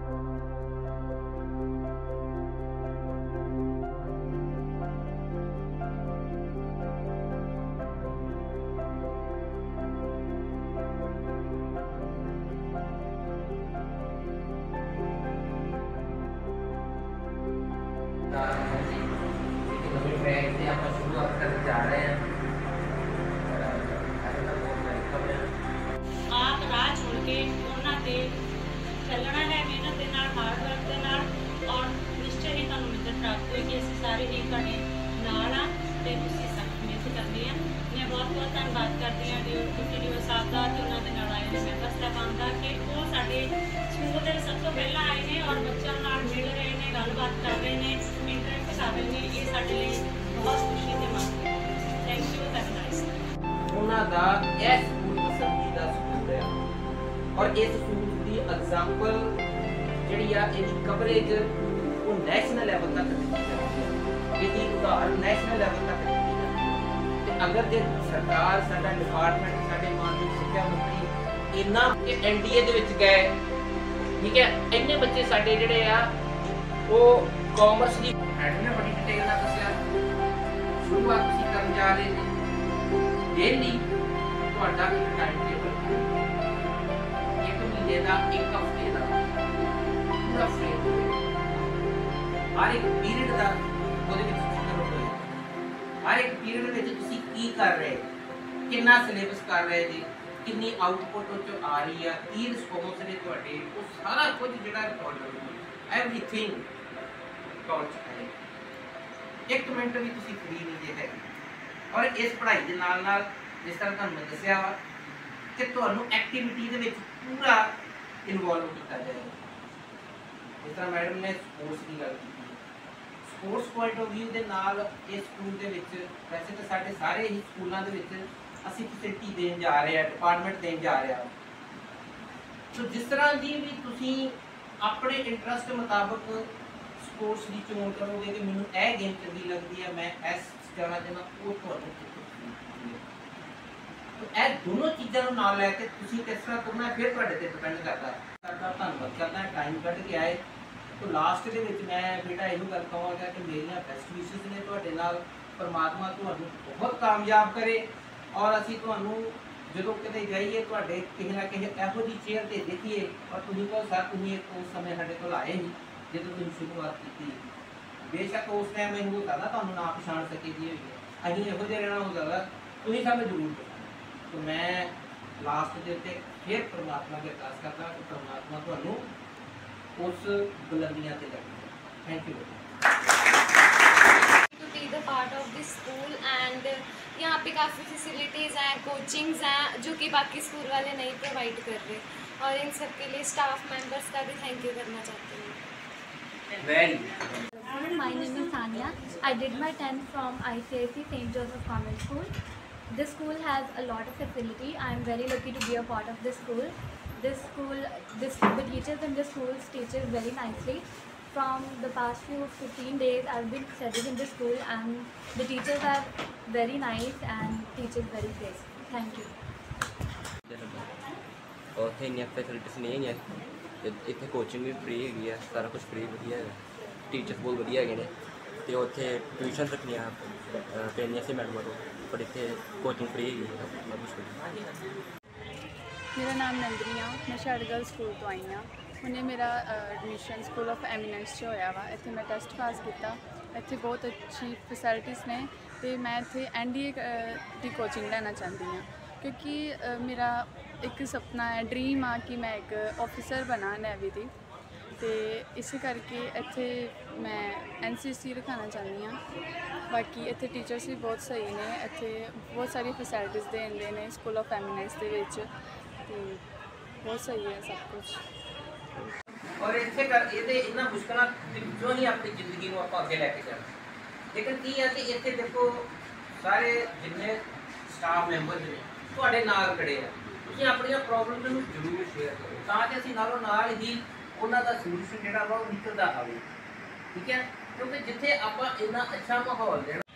शुरुआत करने जा रहे हैं। आप राह छोड़ के ਉਹਨਾਂ ਤੇ ਚੱਲਣਾ ਹੈ ਮਿਹਨਤ ਦੇ ਨਾਲ ਹਾਰਡ ਵਰਕ ਦੇ ਨਾਲ ਔਰ ਨਿਸ਼ਚੈ ਹੀ ਤੁਹਾਨੂੰ ਮਿੱਤਰ ਪ੍ਰਾਪਤ ਹੋਏਗੀ। ਅਸੀਂ ਸਾਰੇ ਹੀ ਤੁਹਾਡੇ ਨਾਲ ਆ ਤੇ ਤੁਸੀਂ ਸਖਤ ਮਿਹਨਤ ਕਰਨੀ ਆ। ਮੈਂ ਬਹੁਤ ਬਹੁਤ ਧੰਨਵਾਦ ਕਰਦੀ ਹਾਂ ਡੀਓ ਸਾਹਿਬ ਦਾ ਤੇ ਉਹਨਾਂ ਦੇ ਨਾਲ ਆਏ ਨੇ ਮੈਂਬਰ ਸਾਹਿਬਾਨ ਦਾ ਕਿ ਉਹ ਸਾਡੇ ਸਕੂਲ ਦੇ ਸਭ ਤੋਂ ਪਹਿਲਾਂ ਆਏ ਨੇ ਔਰ ਬੱਚਿਆਂ ਨਾਲ ਮਿਲ ਰਹੇ ਨੇ, ਗੱਲਬਾਤ ਕਰ ਰਹੇ ਨੇ, ਇੰਟਰੈਕਟ ਕਰ ਰਹੇ ਨੇ। ਇਹ ਸਾਡੇ ਲਈ ਬਹੁਤ ਖੁਸ਼ੀ ਦੀ ਬਾਤ ਹੈ। Thank you, have a nice day. ਉਹਨਾਂ ਦਾ ਇਹ ਸਕੂਲ ਪਸੰਦੀਦਾ ਸਕੂਲ ਹੈ ਔਰ ਇਸ ਸਕੂਲ ਦੀ ਐਗਜ਼ਾਮਪਲ ਜਿਹੜੀ ਆ ਇਹਦੀ ਕਵਰੇਜ ਉਹ ਨੈਸ਼ਨਲ ਲੈਵਲ ਤੱਕ ਦਿੱਤੀ ਜਾਂਦੀ ਹੈ। ਇਹਦੀ ਉਦਾਹਰਨ ਨੈਸ਼ਨਲ ਲੈਵਲ ਤੱਕ ਦਿੱਤੀ ਜਾਂਦੀ ਹੈ। ਤੇ ਅਗਰ ਜੇ ਸਰਕਾਰ, ਸਾਡਾ ਡਿਪਾਰਟਮੈਂਟ, ਸਾਡੇ ਮਾਨਯੋਗ ਸਿੱਖਿਆ ਮੰਤਰੀ ਇਹਨਾਂ ਐਨਡੀਏ ਦੇ ਵਿੱਚ ਗਏ, ਠੀਕ ਹੈ, ਇੰਨੇ ਬੱਚੇ ਸਾਡੇ ਜਿਹੜੇ ਆ ਉਹ ਕਾਮਰਸ ਦੀ ਹੈਡ ਨੇ ਬੜੀ ਡਿਟੇਲ ਨਾਲ ਦੱਸਿਆ। ਸ਼ੁਰੂਆਤ ਤੁਸੀਂ ਕਰਨ ਜਾ ਰਹੇ ਨੇ ਡੇਲੀ ਤੁਹਾਡਾ ਇੱਕ ਟਾਈਮ ਟੇਬਲ, ਇੱਕ ਮਹੀਨੇ ਦਾ, ਇੱਕ ਹਫ਼ਤੇ ਦਾ ਪੂਰਾ ਫਰੇਮ ਹਰ ਇੱਕ ਪੀਰੀਅਡ ਦਾ ਉਹਦੇ ਵਿੱਚ ਜ਼ਿਕਰ ਹੋਏਗਾ। ਹਰ ਇੱਕ ਪੀਰੀਅਡ ਵਿੱਚ ਤੁਸੀਂ ਕੀ ਕਰ ਰਹੇ, ਕਿੰਨਾ ਸਿਲੇਬਸ ਕਰ ਰਹੇ ਜੀ, ਕਿੰਨੀ ਆਊਟਪੁੱਟ ਉਹ ਚੋਂ ਆ ਰਹੀ ਆ, ਕੀ ਰਿਸਪੌਂਸ ਨੇ ਤੁਹਾਡੇ, ਉਹ ਸਾਰਾ ਕੁਝ ਜਿਹੜਾ ਰਿਕਾਰਡ ਹੋਊਗਾ। ਐਵਰੀਥਿੰਗ ਰਿਕਾਰਡ ਹੈ। ਇੱਕ ਮਿੰਟ ਵੀ ਤੁਸੀਂ ਫ੍ਰੀ ਨਹੀਂ ਜੇ ਹੈਗੇ। ਔਰ ਇਸ ਪੜ੍ਹਾਈ ਦੇ ਨਾਲ ਨਾਲ ਜਿਸ ਤਰ੍ਹਾਂ ਤੁਹਾਨੂੰ ਮੈਂ ਦੱਸਿਆ ਵਾ ਕਿ ਤੁਹਾਨੂੰ ਐਕਟੀਵਿਟੀ ਦੇ ਵਿੱਚ ਪੂਰਾ ਇਨਵੋਲਵ ਕੀਤਾ ਜਾਏਗਾ। ਜਿਸ ਤਰ੍ਹਾਂ ਮੈਡਮ ਨੇ ਸਪੋਰਟਸ ਦੀ ਗੱਲ ਕੀਤੀ, ਸਪੋਰਟਸ ਪੁਆਇੰਟ ਆਫ ਵਿਊ ਦੇ ਨਾਲ ਇਸ ਸਕੂਲ ਦੇ ਵਿੱਚ, ਵੈਸੇ ਤਾਂ ਸਾਡੇ ਸਾਰੇ ਹੀ ਸਕੂਲਾਂ ਦੇ ਵਿੱਚ ਅਸੀਂ ਫੈਸਿਲਿਟੀ ਦੇਣ ਜਾ ਰਹੇ ਹਾਂ, ਡਿਪਾਰਟਮੈਂਟ ਦੇਣ ਜਾ ਰਿਹਾ। ਸੋ ਜਿਸ ਤਰ੍ਹਾਂ ਦੀ ਵੀ ਤੁਸੀਂ ਆਪਣੇ ਇੰਟਰਸਟ ਮੁਤਾਬਕ ਸਪੋਰਟਸ ਦੀ ਚੋਣ ਕਰੋਗੇ ਕਿ ਮੈਨੂੰ ਇਹ ਗੇਮ ਚੰਗੀ ਲੱਗਦੀ ਹੈ, ਮੈਂ ਇਸ ਜਾਣਾ ਚਾਹੁੰਦਾ, ਉਹ ਤੁਹਾਨੂੰ ਇਹ ਦੋਨੋਂ ਚੀਜ਼ਾਂ ਨੂੰ ਨਾਲ ਲੈ ਕੇ ਤੁਸੀਂ ਕਿਸ ਤਰ੍ਹਾਂ ਕਰਨਾ ਫਿਰ ਤੁਹਾਡੇ ਤੇ ਡਿਪੈਂਡ ਕਰਦਾ ਹੈ। ਸਾਡਾ ਧੰਨਵਾਦ ਕਰਦਾ ਟਾਈਮ ਕੱਢ ਕੇ ਆਏ। तो लास्ट ਦੇ ਵਿੱਚ मैं बेटा ਇਹੋ ਗੱਲ ਕਹਾਂਗਾ कि मेरिया बेस्ट विशेस ने ਤੁਹਾਡੇ ਨਾਲ। परमात्मा ਤੁਹਾਨੂੰ बहुत कामयाब करे और ਅਸੀਂ ਤੁਹਾਨੂੰ ਜਦੋਂ ਕਿਤੇ ਜਾਈਏ ਤੁਹਾਡੇ ਕਿਸੇ ਨਾ ਕਿਸੇ ਇਹੋ ਜਿਹੀ ਚੇਅਰ ਤੇ ਦੇਖੀਏ और ਤੁਸੀਂ ਕਹੋ ਸਰ ਤੁਸੀਂ ਇੱਕ ਉਸ ਸਮੇਂ ਸਾਡੇ ਕੋਲ ਆਏ ਸੀ ਜਦੋਂ ਤੁਸੀਂ ਸ਼ੁਰੂਆਤ ਕੀਤੀ। ਬੇਸ਼ੱਕ ਉਸ ਟਾਈਮ ਇਹ ਹੋ ਸਕਦਾ ਤੁਹਾਨੂੰ ਨਾ ਪਛਾਣ ਸਕੇ ਜੀ, ਅਸੀਂ ਇਹੋ ਜਿਹਾ ਰਹਿਣਾ ਹੋ ਸਕਦਾ, ਤੁਸੀਂ ਸਾਨੂੰ ਜ਼ਰੂਰ ਪਛਾਣੋ। तो मैं लास्ट ਦੇ ਉੱਤੇ ਫਿਰ परमात्मा के अरदास करदा कि परमात्मा ਤੁਹਾਨੂੰ उस बुलंदियां पे लगे। Thank you. To be the part of this school and यहाँ पे काफ़ी फैसिलिटीज़ हैं, कोचिंग्स हैं जो कि बाकी स्कूल वाले नहीं प्रोवाइड कर रहे, और इन सब के लिए स्टाफ मेंबर्स का भी थैंक यू करना चाहती हूँ। Very My name is Tanya. I did my 10th from ICIC St. Joseph Convent School. This school has a lot of facility. I am very lucky to be a part of this school. The teachers in this school teaches very nicely. From the past 15 days I've been studying in this school and the teachers are very nice and teaches very great. Thank you. ਉੱਥੇ ਇੰਨੀਆਂ facilities ਨਹੀਂ ਹੈਗੀਆਂ, ਇੱਥੇ coaching ਵੀ free ਹੈਗੀ ਆ, ਸਾਰਾ ਕੁਝ free ਵਧੀਆ ਹੈਗਾ, ਟੀਚਰਸ ਬਹੁਤ ਵਧੀਆ ਹੈਗੇ ਨੇ। ਅਤੇ ਉੱਥੇ ਟਿਊਸ਼ਨ ਰੱਖਣੀਆਂ ਪੈਂਦੀਆਂ ਸੀ ਮੈਡਮਾਂ ਤੋਂ, ਪਰ ਇੱਥੇ ਕੋਚਿੰਗ ਫ੍ਰੀ ਹੈਗੀ ਹੈ। मेरा नाम नंदनी आ, मैं शाड़गल स्कूल तो आई हाँ। हुणे मेरा एडमिशन स्कूल ऑफ एमिनेंस होया वा। इत्थे मैं टेस्ट पास किया। इत्थे बहुत अच्छी फैसिलिटीज़ ने तो मैं इत्थे NDA की कोचिंग लेना चाहती हाँ, क्योंकि मेरा एक सपना है, ड्रीम आ कि मैं एक ऑफिसर बना नेवी की। तो इस करके इत्थे मैं NCC रखाना चाहती हाँ। बाकी इत्थे टीचर्स भी बहुत सही ने, इत्थे बहुत सारी फैसिलिटीज़ देंदे ने स्कूल ऑफ एमिनेंस दे विच, तो बहुत सही है सब कुछ। और इत्थे कर ये इन्ना मुश्किल जो ही अपनी जिंदगी को आप अगे लैके जाना। लेकिन की है कि इत्थे देखो सारे जिन्ने स्टाफ मैंबर ने तुहाडे नाल खड़े आ, तुसीं अपनी प्रॉब्लम नूं जरूर शेयर करो ताकि असीं नालों नाल ही उन्हां दा सलूशन जिहड़ा वा निकलदा आवे। ठीक है, क्योंकि जिथे आपां इन्ना अच्छा माहौल देना